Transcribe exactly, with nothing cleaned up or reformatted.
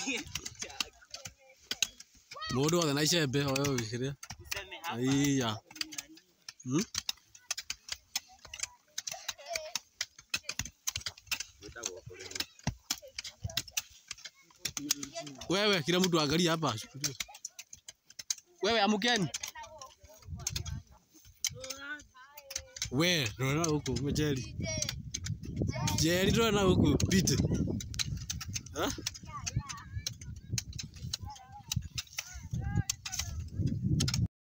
Mundu othe na icembe oyo wikire. Aiya. Hmm? Wewe kila mtu angalia hapa. Wewe amukeni. We, naona huko umejeli. Jeli naona huko pite. Ha?